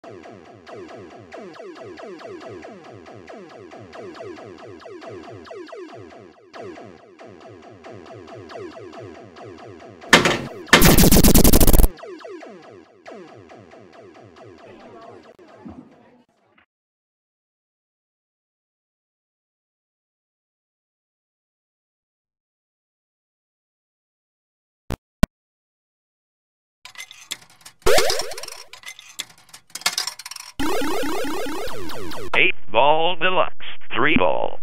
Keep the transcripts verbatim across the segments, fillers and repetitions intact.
Eight Ball Deluxe, three ball.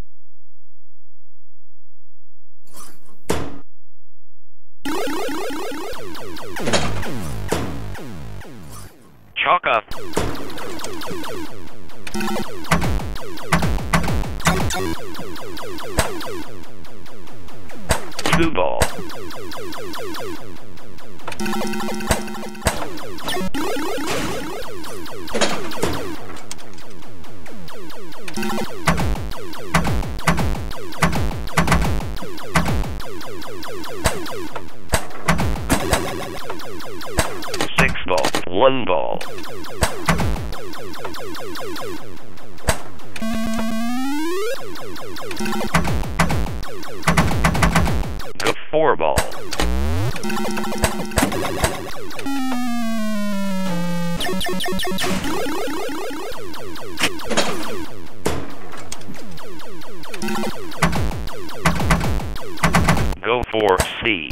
Chalk up. Two ball. Six ball, one ball. Go four ball. Go for C.